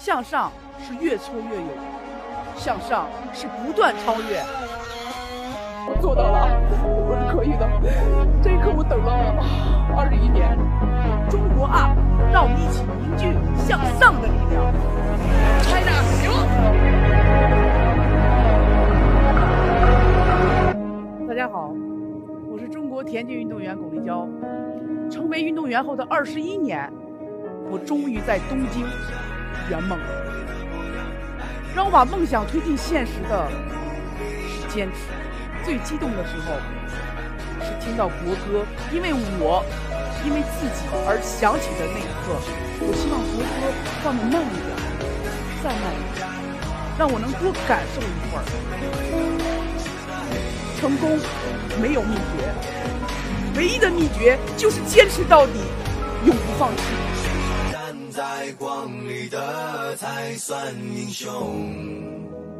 向上是越挫越勇，向上是不断超越。 我做到了，我是可以的。这一刻我等了21年。 中国up，让我们一起凝聚向上的力量。 China， 行！ 大家好，我是中国田径运动员巩立姣。成为运动员后的21年，我终于在东京圆梦了。让我把梦想推进现实的是坚持。最激动的时候是听到国歌，因为自己而响起的那一刻。我希望国歌放得慢一点，再慢一点，让我能多感受一会儿。成功没有秘诀，唯一的秘诀就是坚持到底，永不放弃。 站在光里的才算英雄。